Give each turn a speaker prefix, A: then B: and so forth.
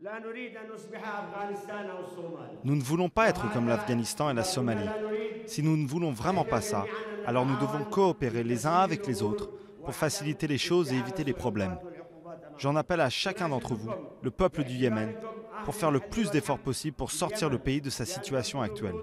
A: Nous ne voulons pas être comme l'Afghanistan et la Somalie. Si nous ne voulons vraiment pas ça, alors nous devons coopérer les uns avec les autres pour faciliter les choses et éviter les problèmes. J'en appelle à chacun d'entre vous, le peuple du Yémen, pour faire le plus d'efforts possible pour sortir le pays de sa situation actuelle.